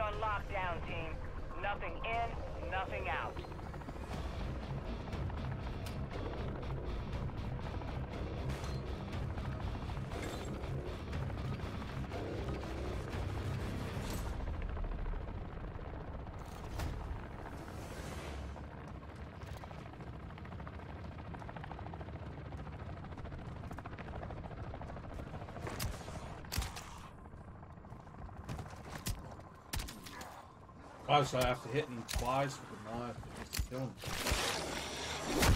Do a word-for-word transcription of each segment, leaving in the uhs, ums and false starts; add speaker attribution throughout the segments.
Speaker 1: on lockdown, team. Nothing in, nothing out.
Speaker 2: Oh, so I have to hit him twice with the knife just to kill him.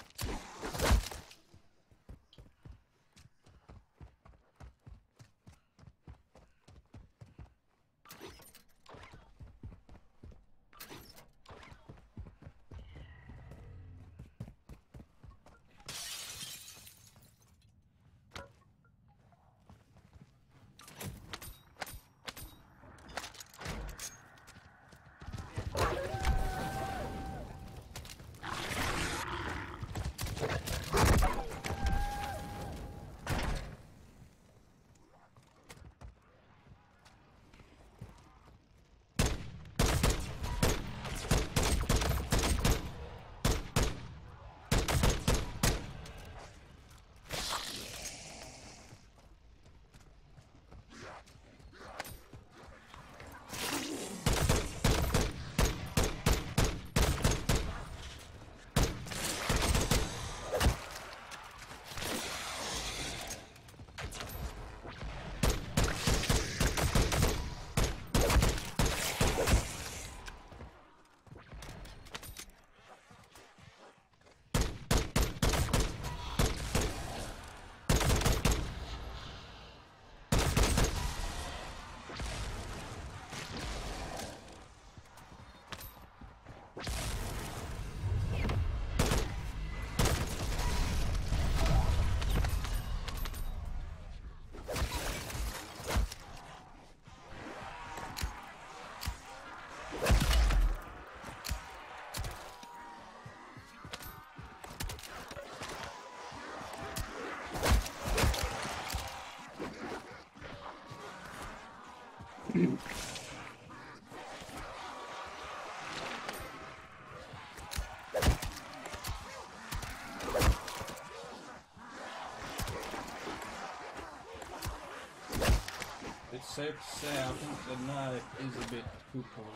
Speaker 2: It's safe to say I think the knife is a bit too cold.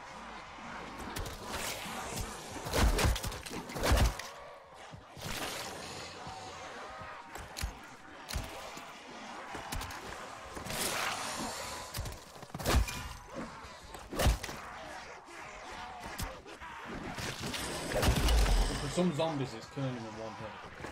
Speaker 2: For some zombies it's killing them in one hit.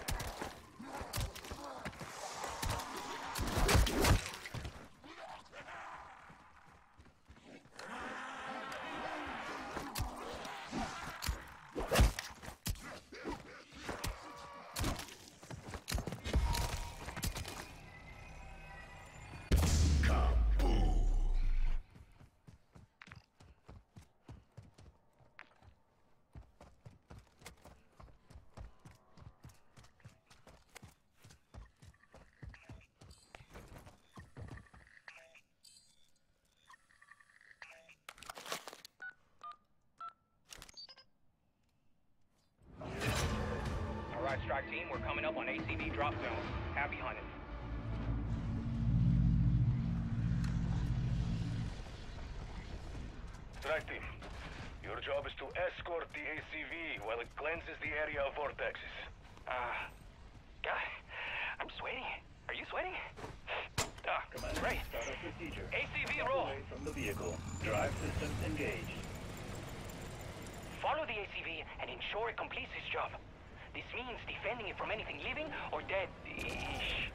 Speaker 1: Strike team, we're coming up on A C V drop zone. Happy hunting.
Speaker 3: Strike team, your job is to escort the A C V while it cleanses the area of vortexes.
Speaker 1: Uh, God, I'm sweating. Are you sweating? Ah,
Speaker 4: Commander,
Speaker 1: great.
Speaker 4: start up procedure.
Speaker 1: A C V
Speaker 4: Step
Speaker 1: roll.
Speaker 4: away from the vehicle. Drive systems engaged.
Speaker 1: Follow the A C V and ensure it completes its job. This means defending it from anything living or dead-ish.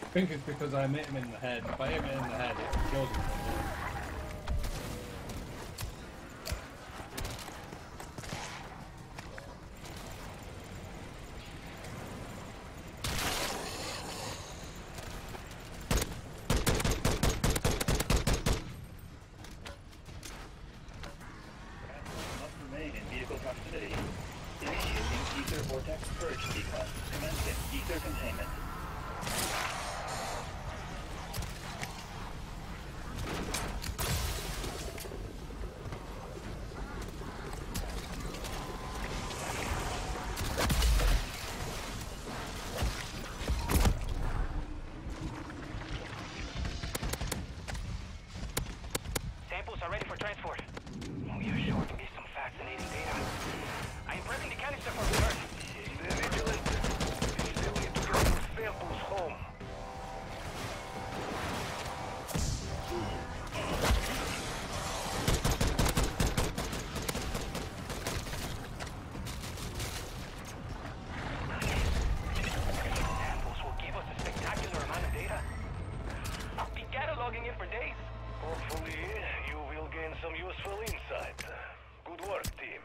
Speaker 2: think it's because I hit him in the head. If I hit him in the head, it kills him.
Speaker 4: Must remain in vehicle proximity. Initiating ether vortex purge sequence. Commencing ether containment.
Speaker 1: Samples are ready for transport. We are sure to miss some fascinating data. I am prepping the canister for return.
Speaker 3: Stay vigilant. We still need to get those samples home.
Speaker 1: Samples will give us a spectacular amount of data. I'll be cataloging it for days.
Speaker 3: Hopefully, you will gain some useful insight. Good work, team.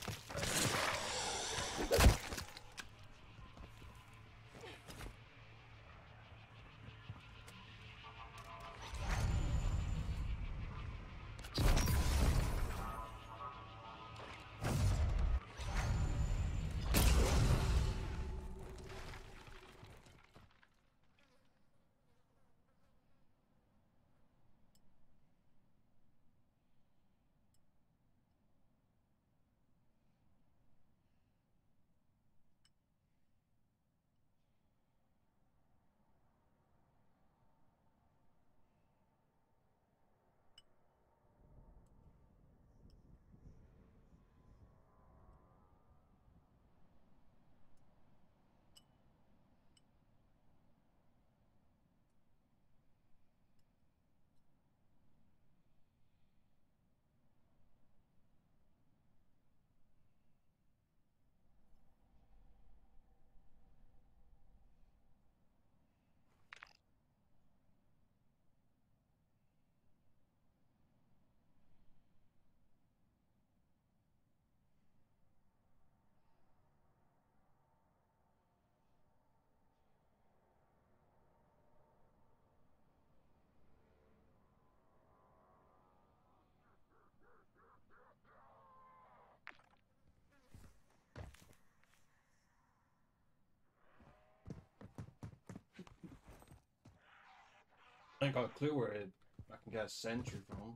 Speaker 2: I ain't got a clue where it, I can get a sentry from.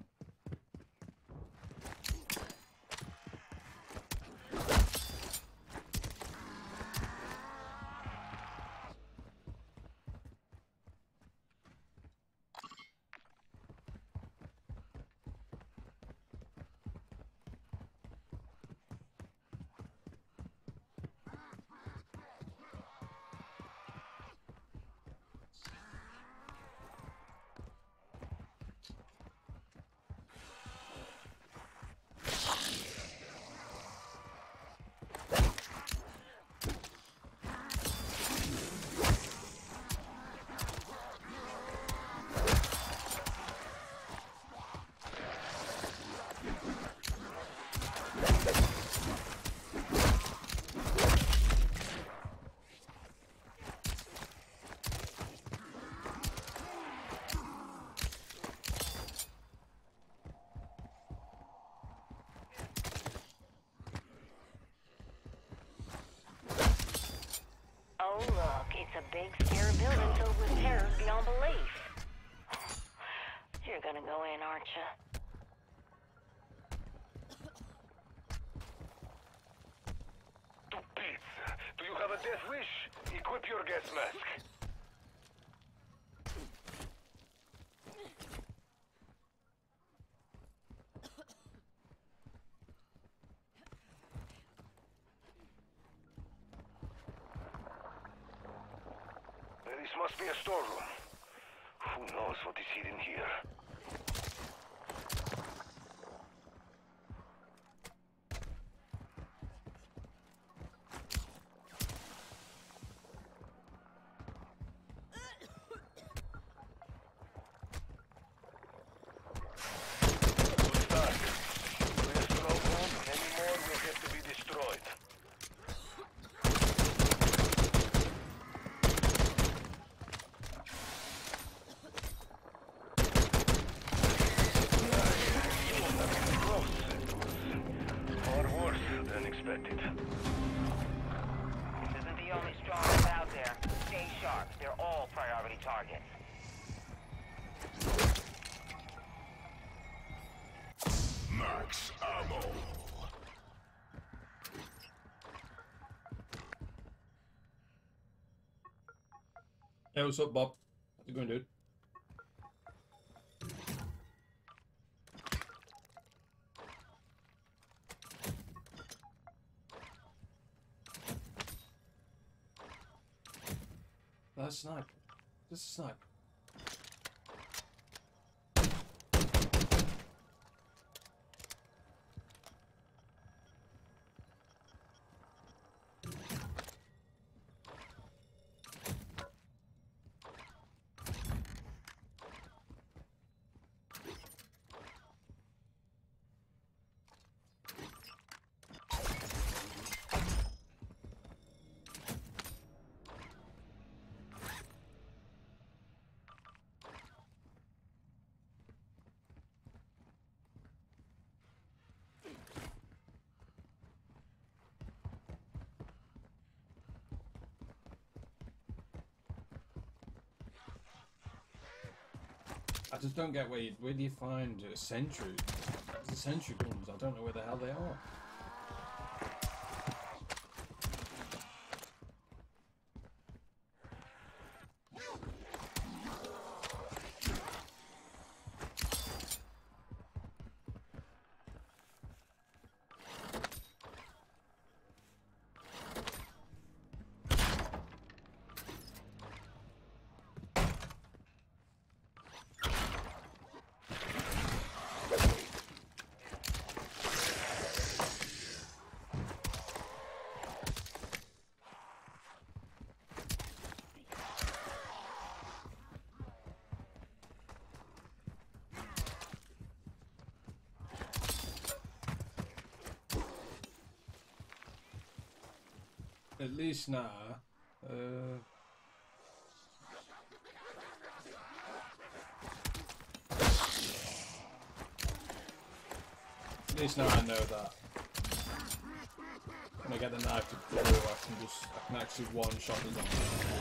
Speaker 5: Oh, look, it's a big, scary building filled with terror beyond belief. You're gonna go in, aren't you?
Speaker 3: To Pete, do you have a death wish? Equip your gas mask. This must be a storeroom. Who knows what is hidden here?
Speaker 5: targets.
Speaker 3: Max ammo.
Speaker 2: Hey, what's up, Bob? How's it going, dude? That's a sniper. This is a sniper. I just don't get where you, where do you find a sentry? The sentry guns, I don't know where the hell they are. At least now, uh, at least now I know that when I get the knife to throw, I can just, I can actually one shot the zombie.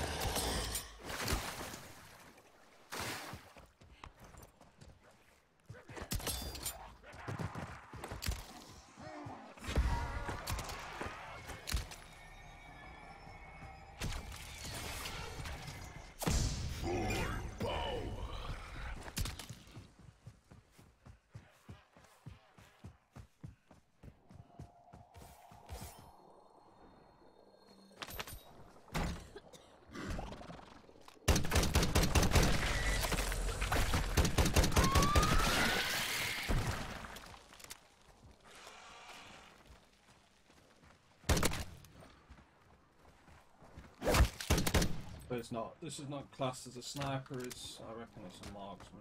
Speaker 2: But it's not, this is not classed as a sniper, it's, I reckon it's a marksman.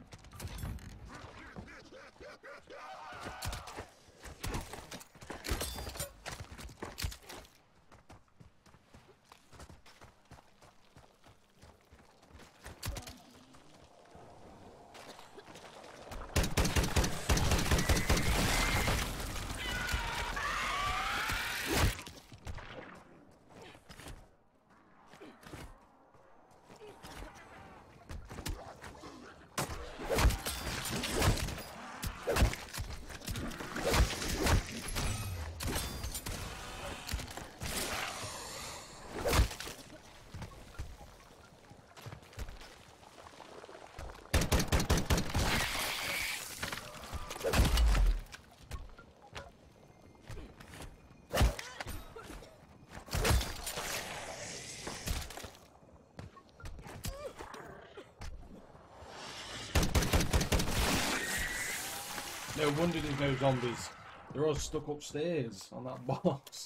Speaker 2: No wonder there's no zombies. They're all stuck upstairs on that box.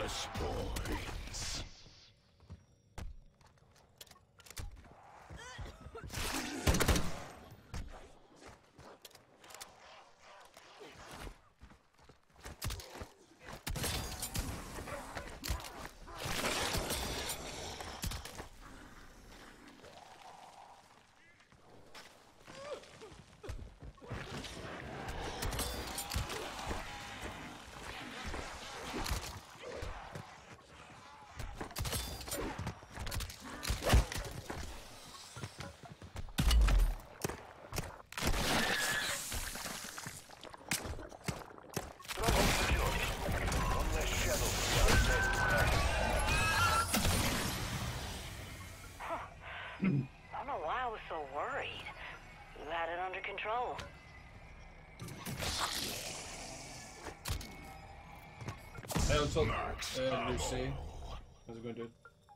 Speaker 6: precious points.
Speaker 5: I don't know why I was so worried. You had it under control.
Speaker 2: Hey, what's up, uh, Lucy? How's it going, dude?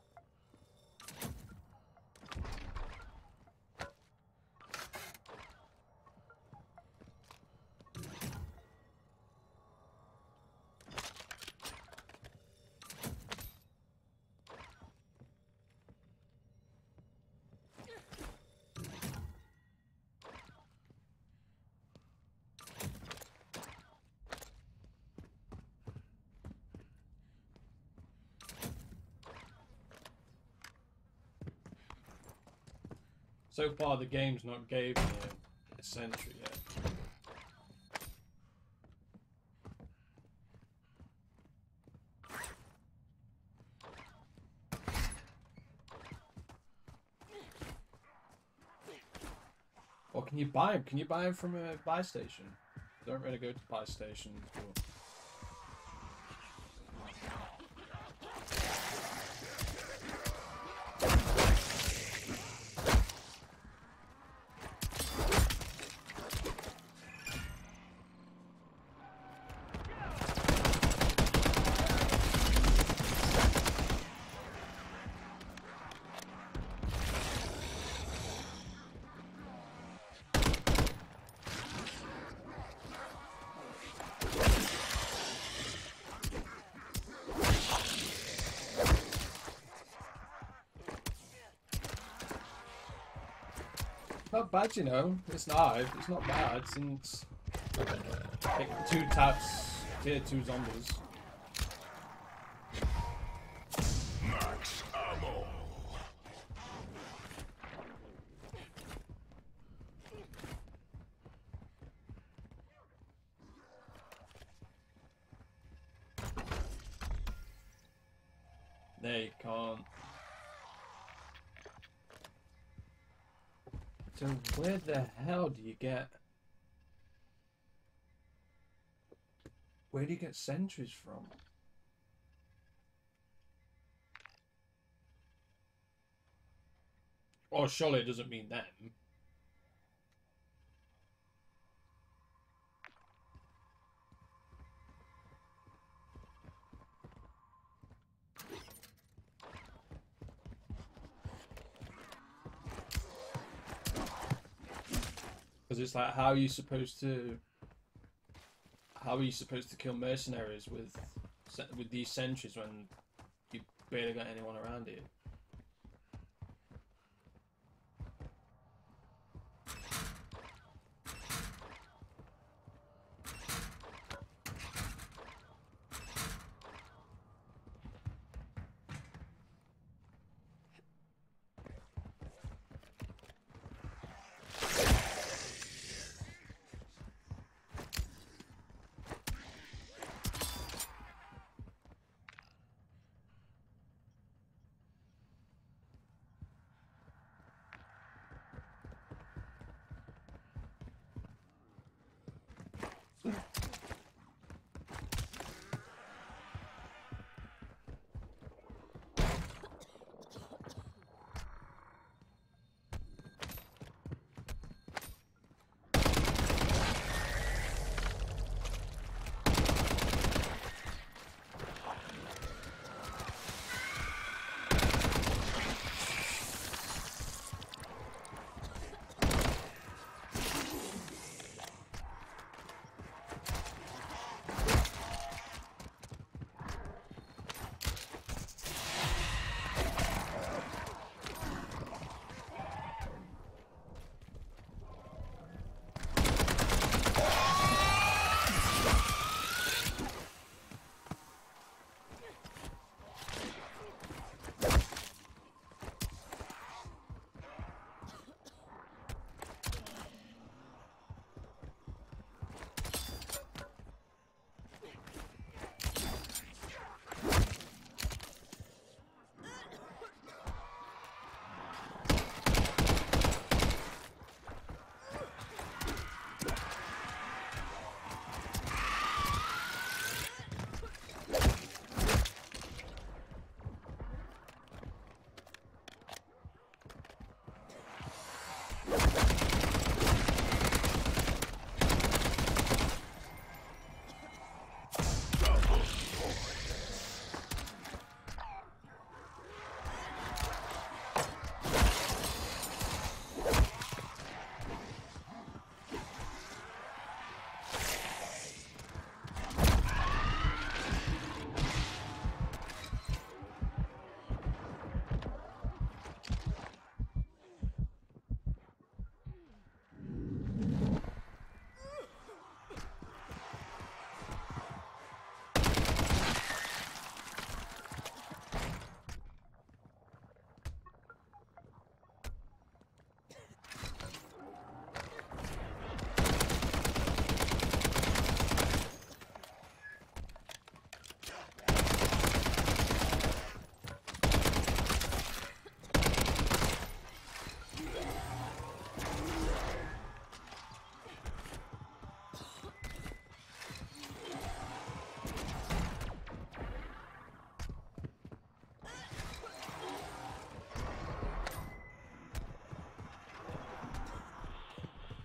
Speaker 2: So far, the game's not gave me a, a sentry yet. Or can you buy them? Can you buy them from a buy station? I don't really go to buy stations. But... Not bad, you know. It's not. It's not bad since like, two taps, tier two zombies.
Speaker 6: Max ammo.
Speaker 2: They can't. So where the hell do you get... Where do you get sentries from? Oh, surely it doesn't mean them. Because it's like, how are you supposed to... How are you supposed to kill mercenaries with with these sentries when you barely got anyone around here?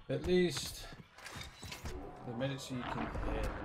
Speaker 2: At least the minute so you can hear them.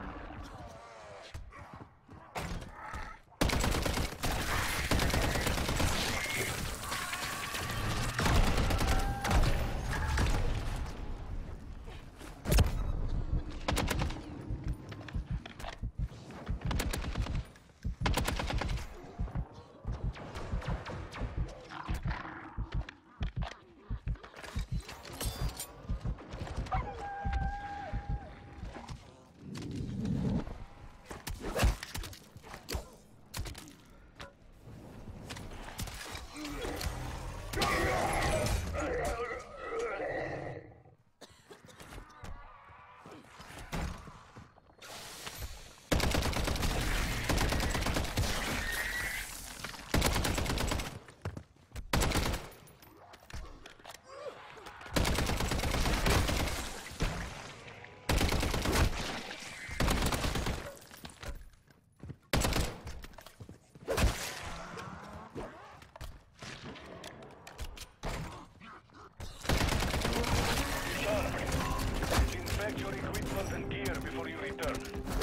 Speaker 3: Inspect your equipment and gear before you return.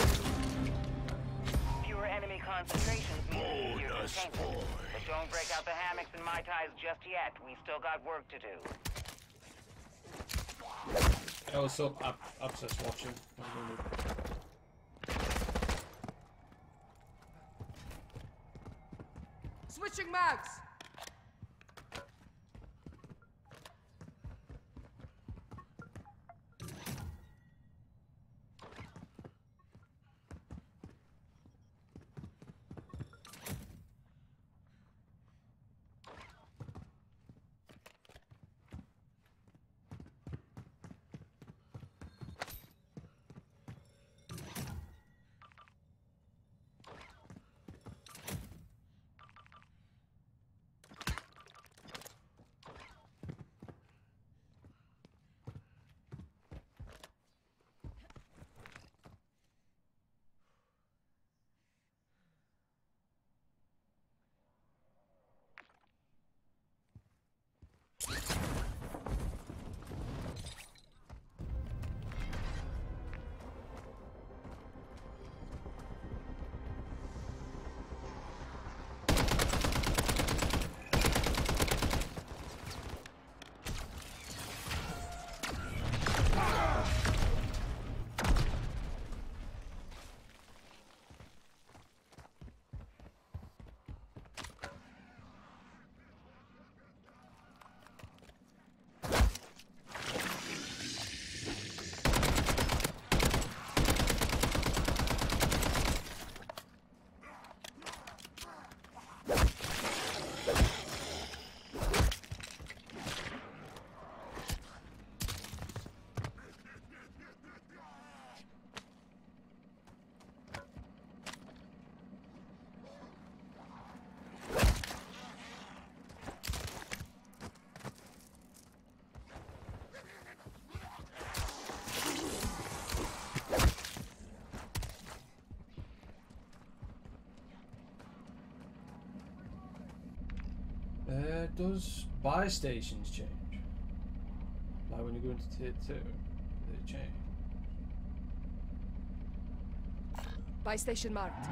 Speaker 5: Fewer enemy concentrations mean easier
Speaker 6: Bonus
Speaker 5: containment.
Speaker 6: point.
Speaker 5: But don't break out the hammocks and Mai Tais just yet. We still got work to do.
Speaker 2: Hey, what's up? Ab Abscess watching.
Speaker 7: Switching mags!
Speaker 2: Uh, does buy stations change? Like when you go into tier two, they change.
Speaker 7: Buy station marked.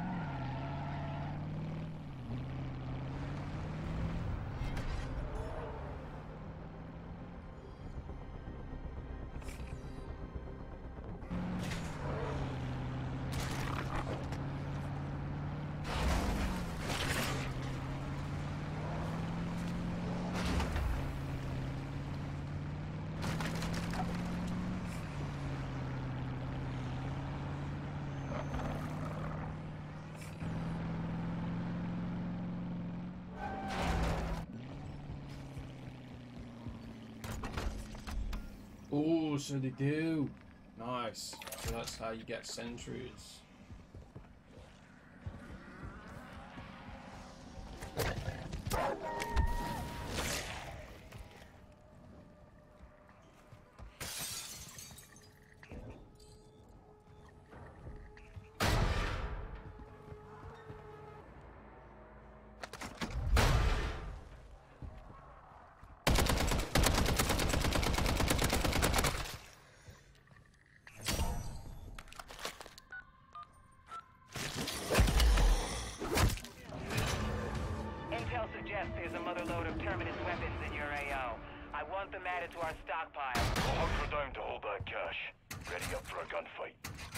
Speaker 2: Oh, so they do. Nice. So that's how you get sentries.
Speaker 8: Yes, there's a mother load of Terminus weapons in your A O. I want them added to our stockpile.
Speaker 3: I'll hunt for time to hold that cash. Ready up for a gunfight.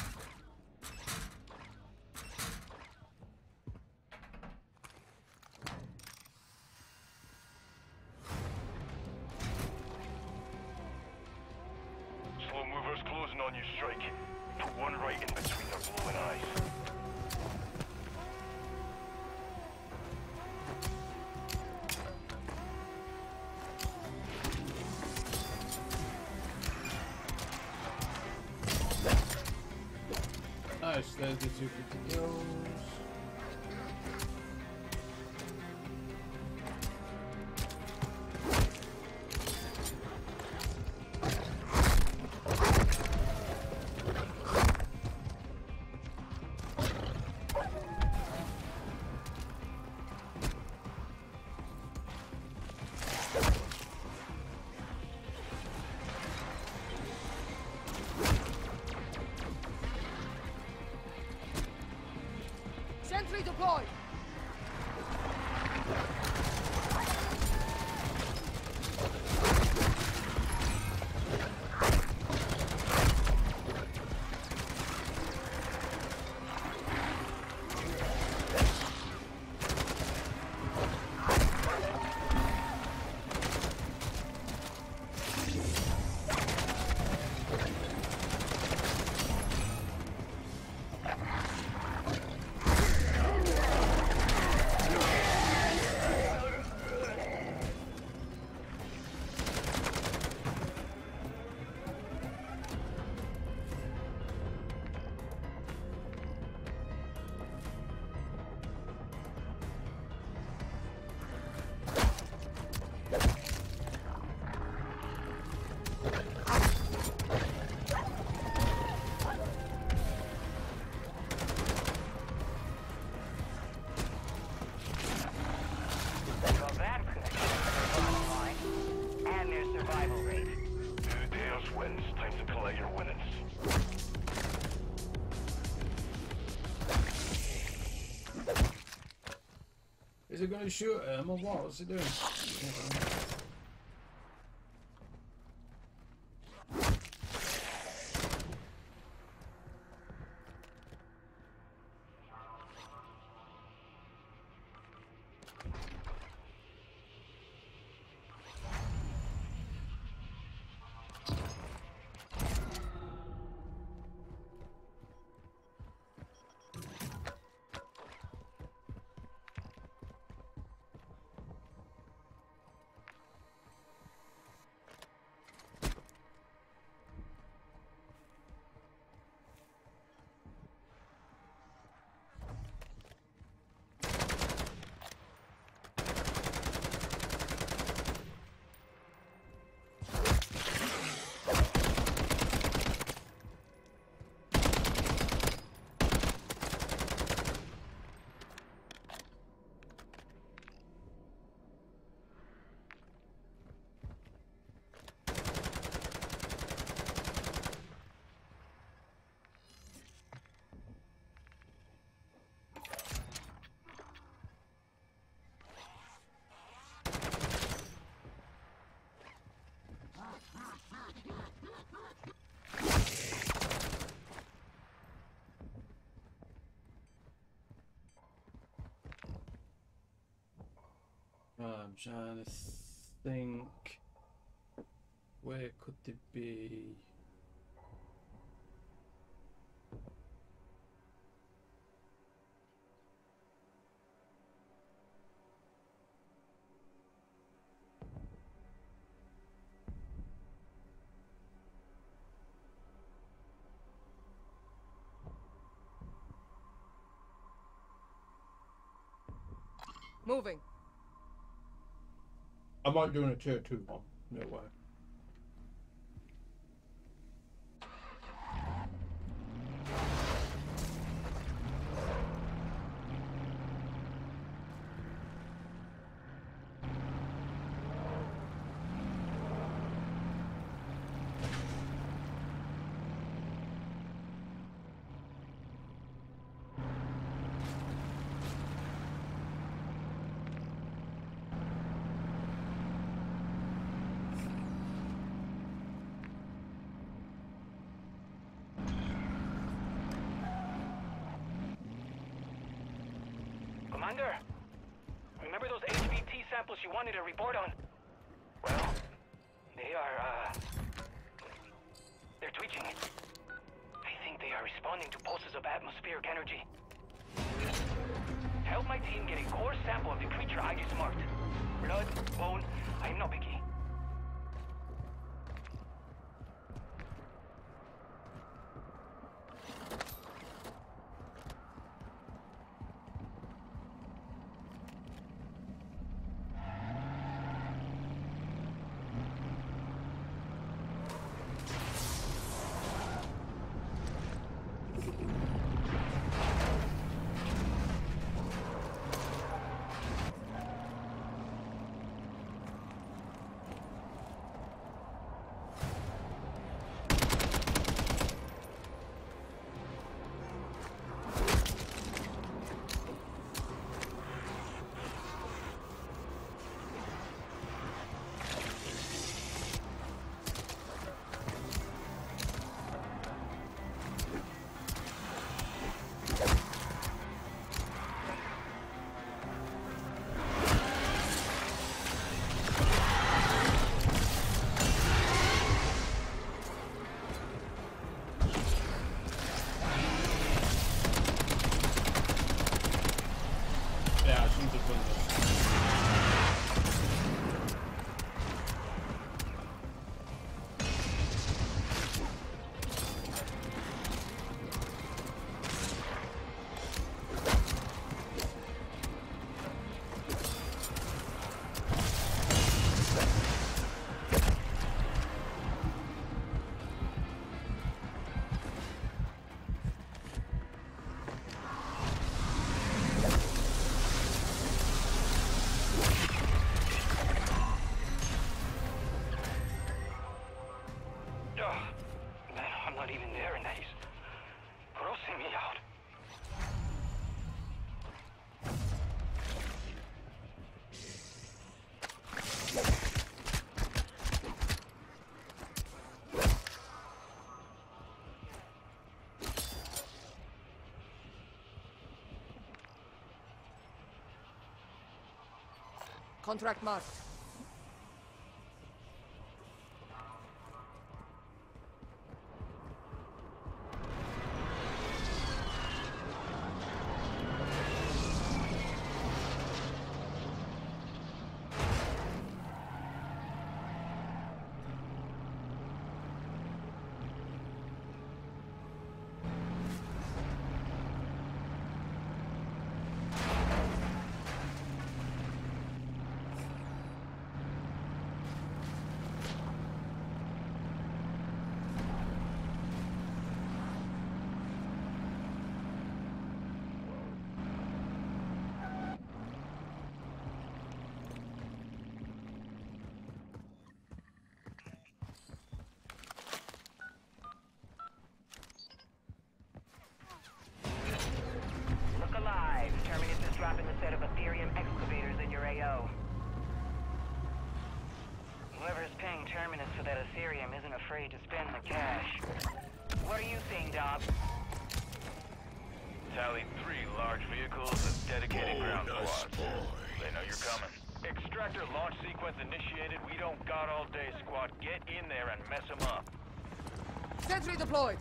Speaker 3: Slow movers closing on you, Strike. Put one right in between their glowing eyes.
Speaker 2: Nice, there's the two fifty kills.
Speaker 7: Sentry deployed.
Speaker 8: Well, that's good. Their bottom line. And their survival rate.
Speaker 3: Who dares wins? Time to collect your winnings.
Speaker 2: Is it going to shoot him or what? What's it doing? I'm trying to think. Where could it be?
Speaker 7: Moving.
Speaker 2: I might do in a tier two one. No way.
Speaker 1: Commander, remember those H V T samples you wanted a report on? Well, they are, uh... they're twitching. I think they are responding to pulses of atmospheric energy. Help my team get a core sample of the creature I just marked. Blood, bone, I'm no biggie.
Speaker 2: Yeah, I shouldn't have done this.
Speaker 1: Ugh, man, I'm not even there and that is grossing me out.
Speaker 7: Contract marked.
Speaker 8: Look alive. Terminus is dropping a set of Ethereum excavators in your A O. Whoever's paying Terminus for that Ethereum isn't afraid to spend the cash. What are you seeing, Dob?
Speaker 3: Tallied three large vehicles with dedicated ground squads. They know you're coming. Extractor launch sequence initiated. We don't got all day, squad. Get in there and mess them up.
Speaker 7: Sentry deployed.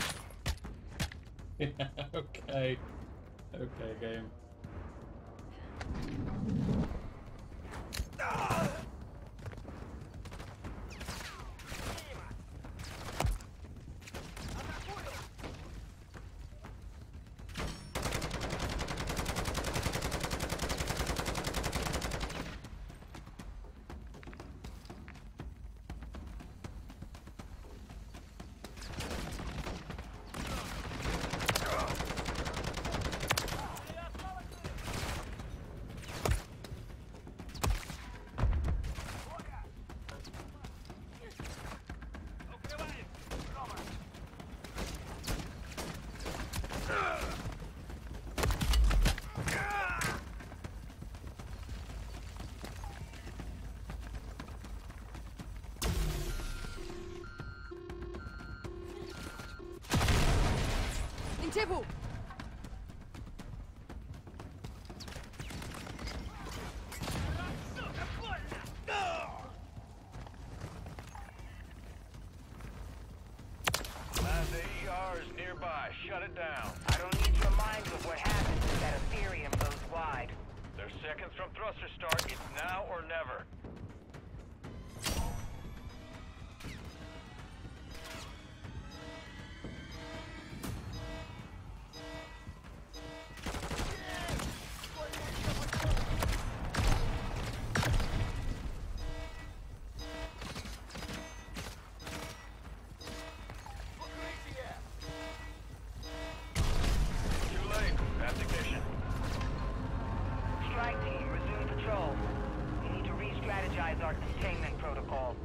Speaker 2: Okay. Okay, game.
Speaker 7: انتبهوا.
Speaker 3: Last A E R is nearby. Shut it down.
Speaker 8: I don't need to remind you of what happens if that Ethereum goes wide.
Speaker 3: They're seconds from thruster start. It's now or never. Too late. Abdication.
Speaker 8: Strike team, resume patrol. We need to re-strategize our containment protocol.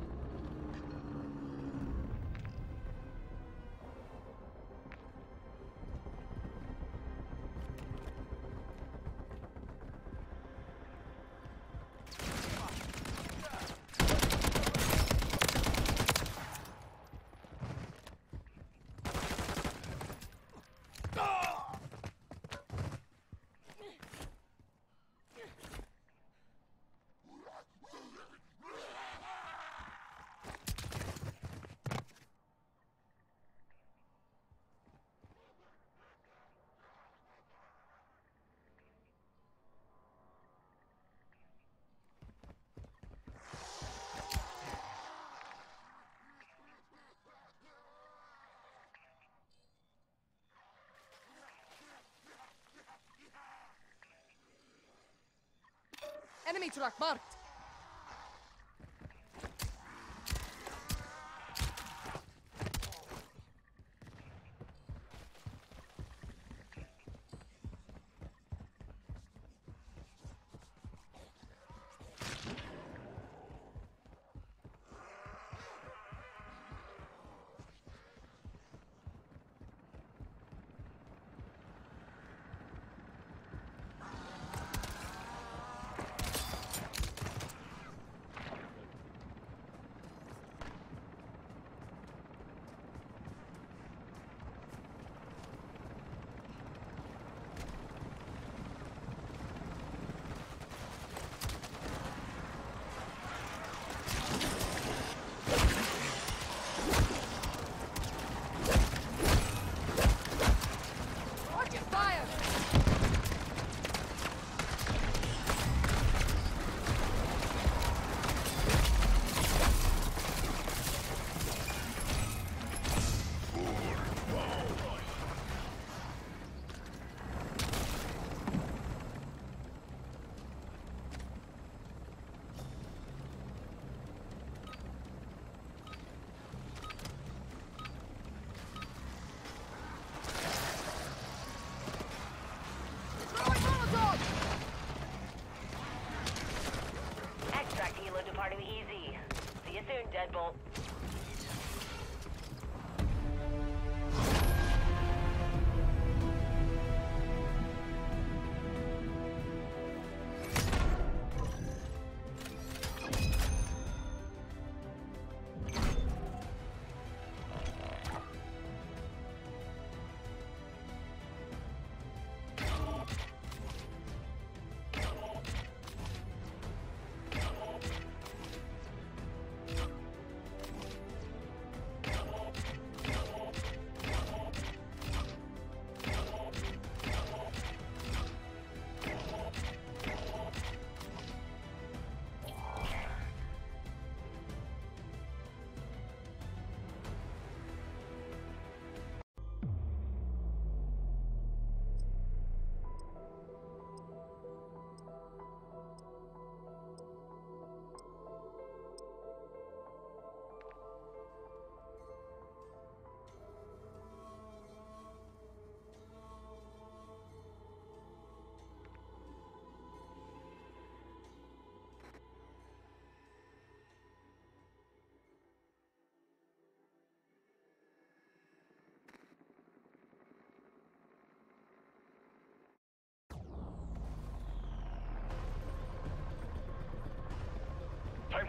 Speaker 7: Enemy truck marked.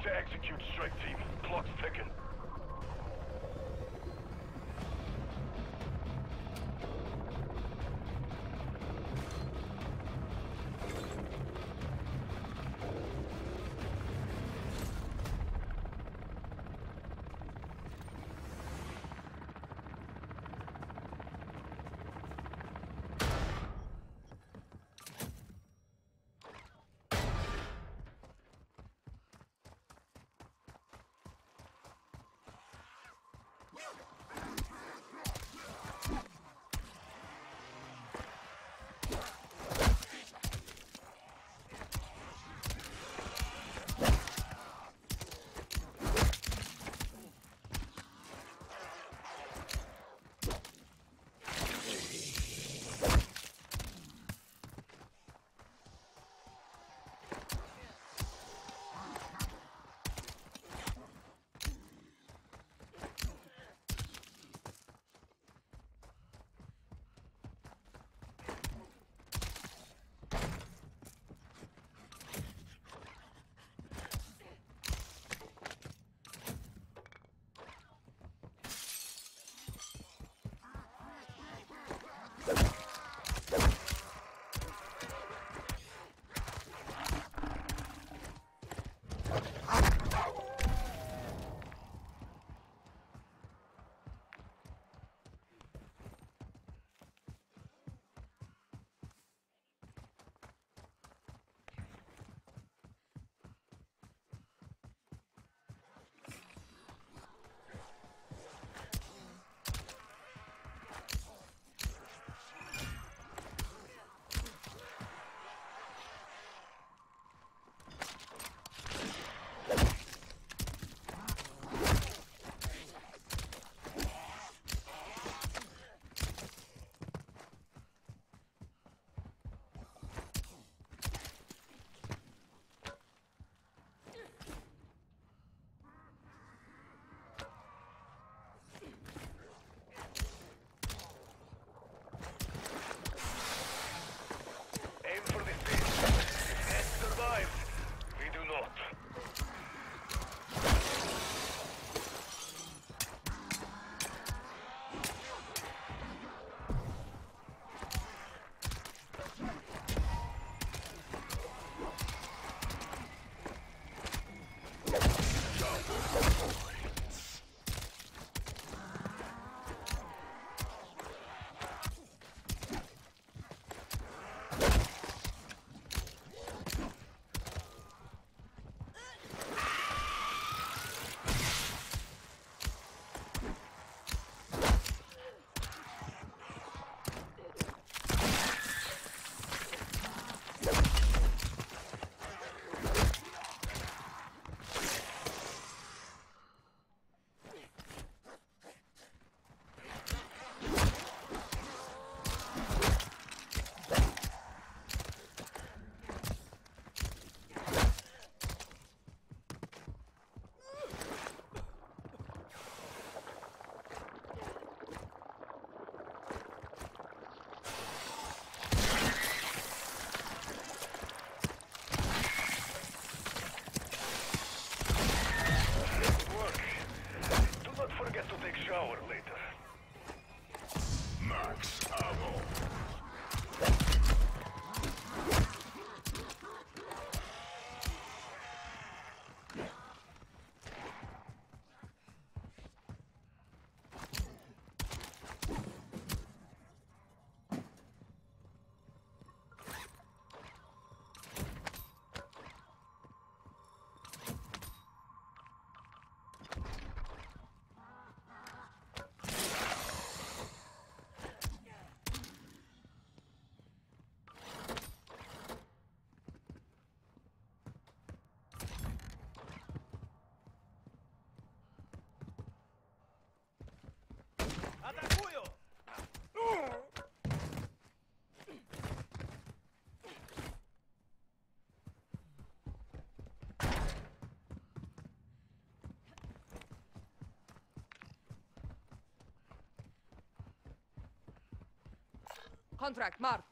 Speaker 3: to execute, strike team. Clock's ticking.
Speaker 7: Contract marked.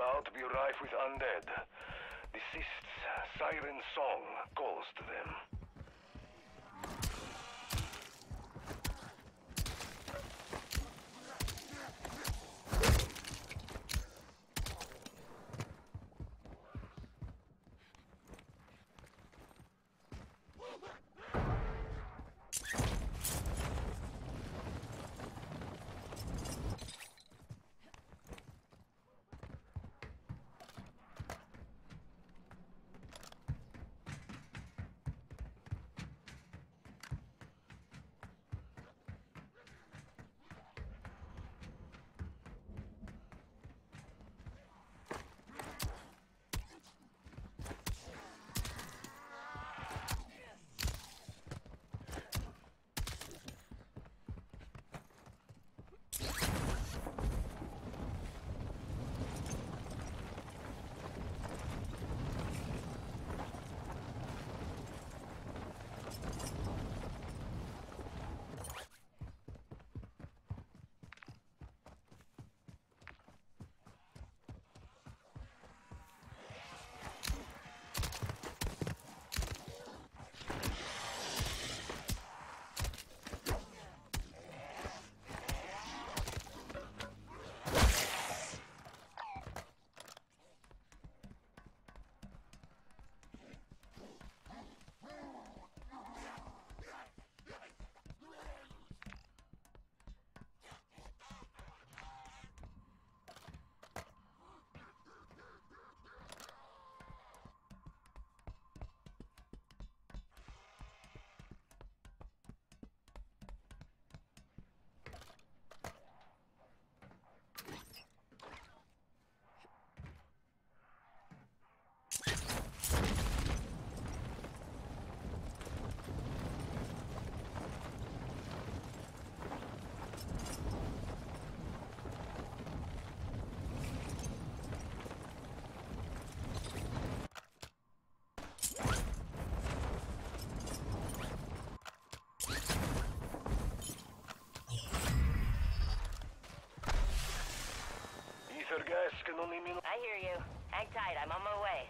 Speaker 6: out to be rife with undead. Deceased's siren song calls to them. Ether gas can only mean...
Speaker 5: I hear you. Hang tight, I'm on my way.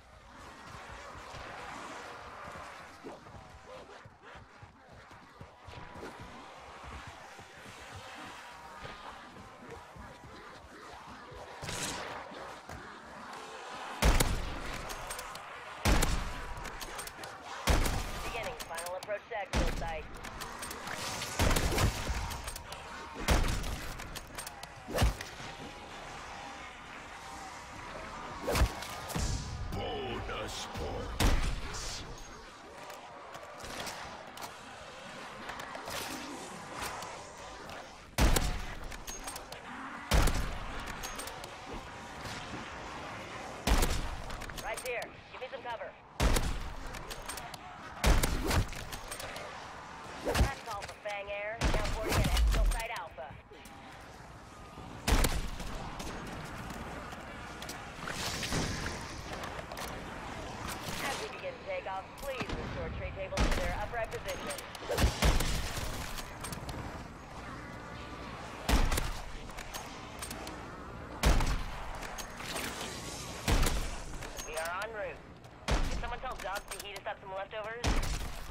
Speaker 5: Beginning final approach to exfil site.
Speaker 6: Bonus points.
Speaker 5: Right here. Give me some cover. That's all for Fang Air. Now boarding at exfil site Alpha. As we begin takeoff, please restore tray tables to their upright position. We are en route. Can someone tell Doug to heat us up some leftovers?